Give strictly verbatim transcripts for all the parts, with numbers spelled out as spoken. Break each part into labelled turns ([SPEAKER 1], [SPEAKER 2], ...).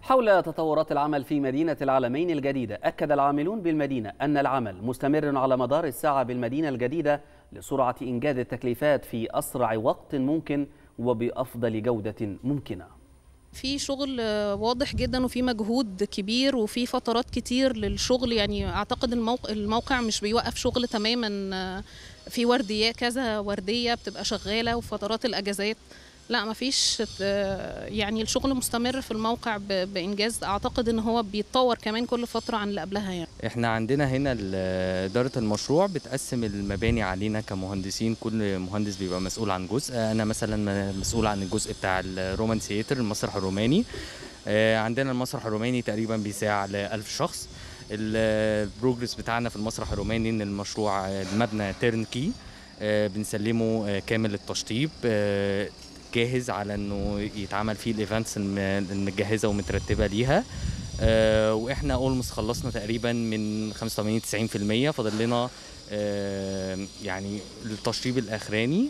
[SPEAKER 1] حول تطورات العمل في مدينة العلمين الجديدة، أكد العاملون بالمدينة أن العمل مستمر على مدار الساعة بالمدينة الجديدة لسرعة إنجاز التكليفات في أسرع وقت ممكن وبأفضل جودة ممكنة.
[SPEAKER 2] في شغل واضح جدا وفي مجهود كبير وفي فترات كتير للشغل، يعني اعتقد الموقع, الموقع مش بيوقف شغل تماما، في ورديات كذا وردية بتبقى شغالة وفترات الاجازات لا مفيش، يعني الشغل مستمر في الموقع بإنجاز. أعتقد إن هو بيتطور كمان كل فترة عن اللي قبلها. يعني
[SPEAKER 3] إحنا عندنا هنا إدارة المشروع بتقسم المباني علينا كمهندسين، كل مهندس بيبقى مسؤول عن جزء. أنا مثلا مسؤول عن الجزء بتاع الرومان سياتر، المسرح الروماني. عندنا المسرح الروماني تقريبا بيساع لألف شخص. البروجرس بتاعنا في المسرح الروماني إن المشروع المبنى تيرنكي، بنسلمه كامل التشطيب، جاهز على انه يتعمل فيه الايفنتس المجهزه ومترتبه ليها. أه واحنا اولموست خلصنا تقريبا من خمسة وثمانين تسعين في المية، فاضل لنا أه يعني التشطيب الاخراني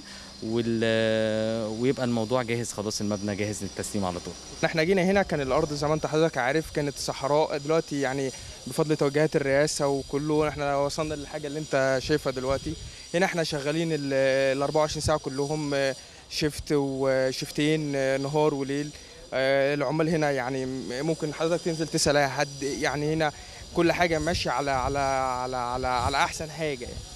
[SPEAKER 3] ويبقى الموضوع جاهز خلاص، المبنى جاهز للتسليم على طول.
[SPEAKER 4] احنا جينا هنا كان الارض زي ما انت حضرتك عارف كانت صحراء، دلوقتي يعني بفضل توجيهات الرئاسه وكله احنا وصلنا للحاجه اللي انت شايفها دلوقتي. هنا احنا شغالين ال أربعة وعشرين ساعه كلهم، شيفت وشيفتين نهار وليل. العمال هنا يعني ممكن حضرتك تنزل تسأل اي حد، يعني هنا كل حاجه ماشيه على على على على, على احسن حاجه.